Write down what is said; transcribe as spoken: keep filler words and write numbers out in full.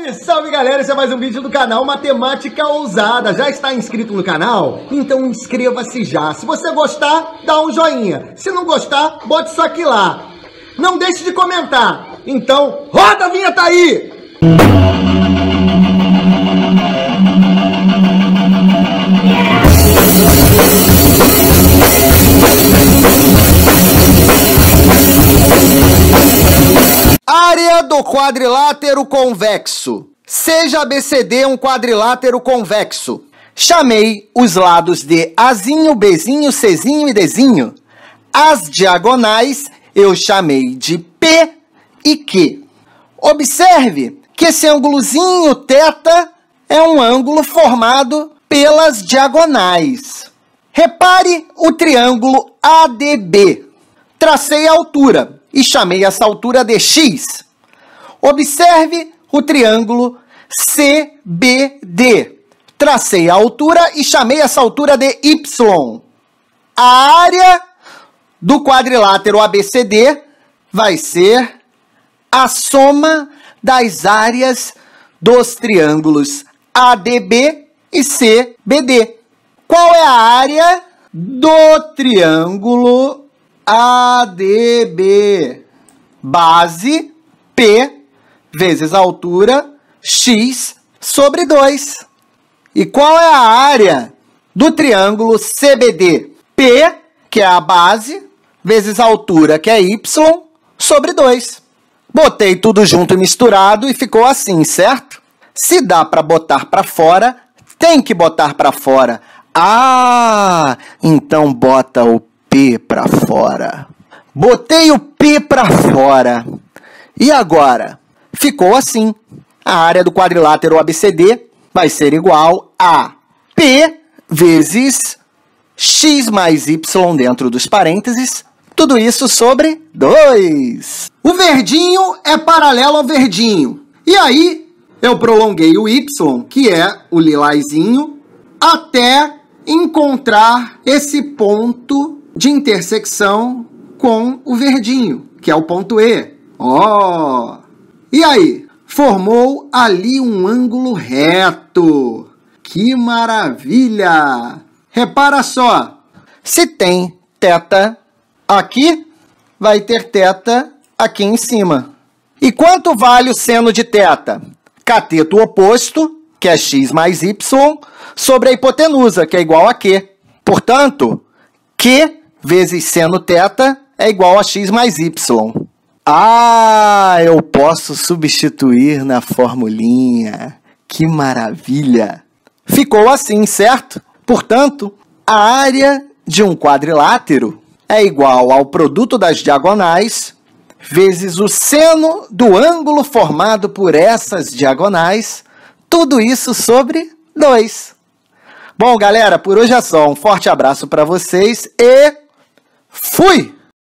Salve, salve galera, esse é mais um vídeo do canal Matemática Ousada. Já está inscrito no canal? Então inscreva-se já. Se você gostar, dá um joinha. Se não gostar, bote isso aqui lá. Não deixe de comentar. Então, roda a vinheta aí! Área do quadrilátero convexo. Seja A B C D um quadrilátero convexo. Chamei os lados de Azinho, Bzinho, Czinho e Dzinho. As diagonais eu chamei de P e Q. Observe que esse ângulozinho θ é um ângulo formado pelas diagonais. Repare o triângulo A D B. Tracei a altura e chamei essa altura de x. Observe o triângulo C B D. Tracei a altura e chamei essa altura de y. A área do quadrilátero A B C D vai ser a soma das áreas dos triângulos A D B e C B D. Qual é a área do triângulo A D B? Base P vezes altura x sobre dois. E qual é a área do triângulo C B D? P, que é a base, vezes a altura, que é y, sobre dois. Botei tudo junto e misturado e ficou assim, certo? Se dá para botar para fora, tem que botar para fora. Ah, então bota o P para fora. Botei o P para fora. E agora? Ficou assim. A área do quadrilátero A B C D vai ser igual a P vezes x mais y dentro dos parênteses. Tudo isso sobre dois. O verdinho é paralelo ao verdinho. E aí, eu prolonguei o y, que é o lilazinho, até encontrar esse ponto de intersecção com o verdinho, que é o ponto E. Ó! Oh. E aí? Formou ali um ângulo reto. Que maravilha! Repara só. Se tem θ aqui, vai ter θ aqui em cima. E quanto vale o seno de θ? Cateto oposto, que é x mais y, sobre a hipotenusa, que é igual a Q. Portanto, Q vezes seno θ é igual a x mais y. Ah, eu posso substituir na formulinha. Que maravilha! Ficou assim, certo? Portanto, a área de um quadrilátero é igual ao produto das diagonais vezes o seno do ângulo formado por essas diagonais. Tudo isso sobre dois. Bom, galera, por hoje é só. Um forte abraço para vocês e fui!